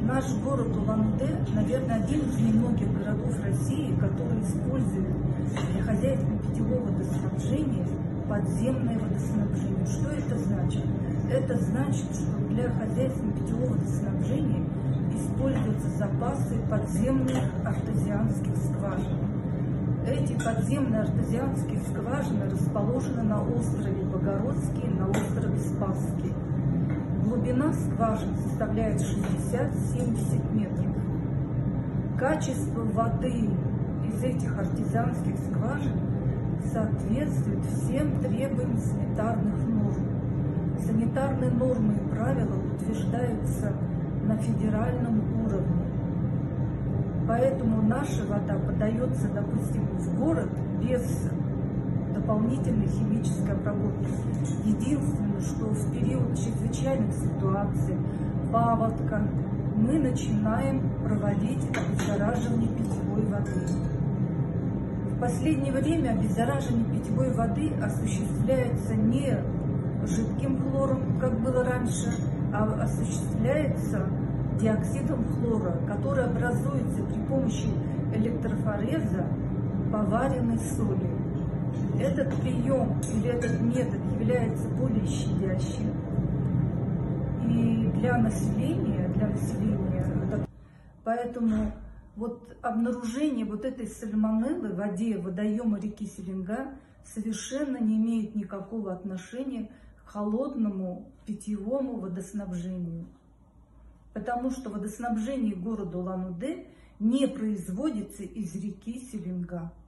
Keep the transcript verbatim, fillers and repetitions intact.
Наш город Улан-Удэ, наверное, один из немногих городов России, который использует для хозяйственно-питьевого водоснабжения подземное водоснабжение. Что это значит? Это значит, что для хозяйственно-питьевого водоснабжения используются запасы подземных артезианских скважин. Эти подземные артезианские скважины расположены на острове Богородский, на острове Спасский. Глубина скважин составляет шестьдесят-семьдесят метров. Качество воды из этих артезианских скважин соответствует всем требованиям санитарных норм. Санитарные нормы и правила утверждаются на федеральном уровне. Поэтому наша вода подается, допустим, в город без дополнительной химической обработки. Единственное, что в период чрезвычайных ситуаций, паводка, мы начинаем проводить обеззараживание питьевой воды. В последнее время обеззараживание питьевой воды осуществляется не жидким хлором, как было раньше, а осуществляется диоксидом хлора, который образуется при помощи электрофореза поваренной соли. Этот прием или этот метод является более щадящим. И для населения, для населения, поэтому вот обнаружение вот этой сальмонеллы в воде водоема реки Селенга совершенно не имеет никакого отношения к холодному питьевому водоснабжению. Потому что водоснабжение города Улан-Удэ не производится из реки Селенга.